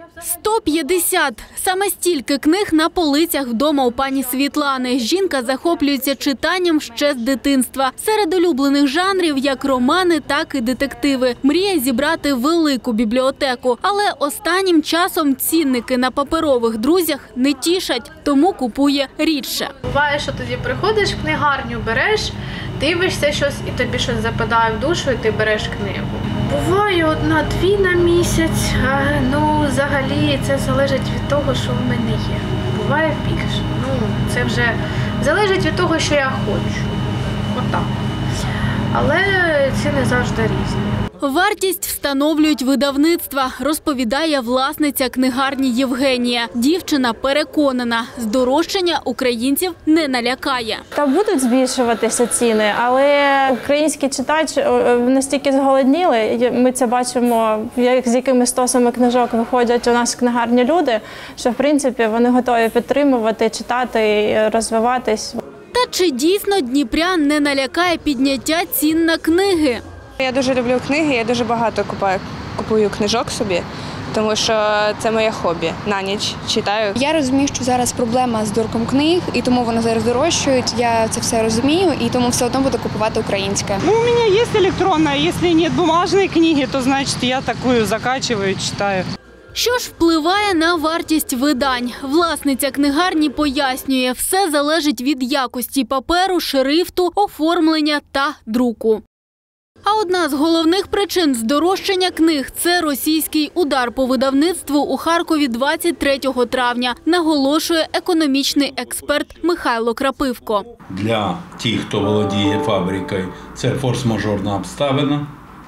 150. Саме стільки книг на полицях вдома у пані Світлани. Жінка захоплюється читанням ще з дитинства. Серед улюблених жанрів як романи, так і детективи. Мріє зібрати велику бібліотеку. Але останнім часом цінники на паперових друзях не тішать, тому купує рідше. Буває, що тоді приходиш в книгарню, береш, дивишся щось і тобі щось западає в душу і ти береш книгу. Буває 1-2 на місяць, взагалі це залежить від того, що в мене є. Буває більше. Це вже залежить від того, що я хочу. Отак. Але ціни завжди різні. Вартість встановлюють видавництва, розповідає власниця книгарні Євгенія. Дівчина переконана, здорожчання українців не налякає. Та будуть збільшуватися ціни, але український читач настільки зголодніли, ми це бачимо, з якими стосами книжок виходять у нас в книгарні люди, що в принципі вони готові підтримувати, читати і розвиватись. Та чи дійсно дніпрян не налякає підняття цін на книги? Я дуже люблю книги, я дуже багато купую книжок собі, тому що це моє хобі. На ніч читаю. Я розумію, що зараз проблема з друком книг, і тому вони зараз дорожчають. Я це все розумію, і тому все одно буду купувати українське. У мене є електронна, якщо немає бумажної книги, то значить я таку закачую, читаю. Що ж впливає на вартість видань? Власниця книгарні пояснює, все залежить від якості паперу, шрифту, оформлення та друку. А одна з головних причин здорожчання книг – це російський удар по видавництву у Харкові 23 травня, наголошує економічний експерт Михайло Крапивко. Для тих, хто володіє фабрикою, це форс-мажорна обставина,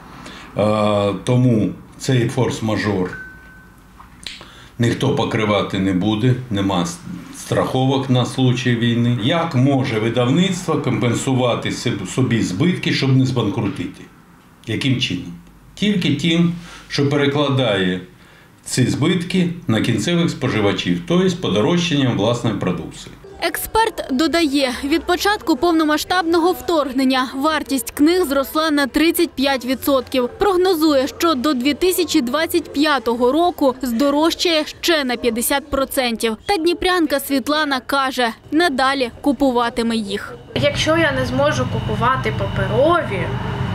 тому цей форс-мажор ніхто покривати не буде, нема страховок на случай війни. Як може видавництво компенсувати собі збитки, щоб не збанкрутити? Яким чином? Тільки тим, що перекладає ці збитки на кінцевих споживачів, тобто подорожчанням власної продукції. Експерт додає, від початку повномасштабного вторгнення вартість книг зросла на 35%. Прогнозує, що до 2025 року здорожчає ще на 50%. Та дніпрянка Світлана каже, надалі купуватиме їх. Якщо я не зможу купувати паперові,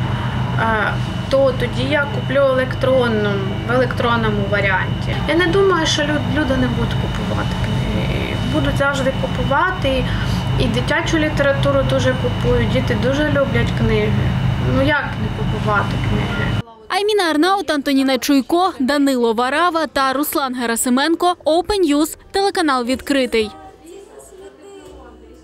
то тоді я куплю в електронному варіанті. Я не думаю, що люди не будуть купувати книги. Будуть завжди купувати, і дитячу літературу дуже купують, діти дуже люблять книги. Як не купувати книги? Айміна Арнаут, Антоніна Чуйко, Данило Варава та Руслан Герасименко. Open News, телеканал «Відкритий».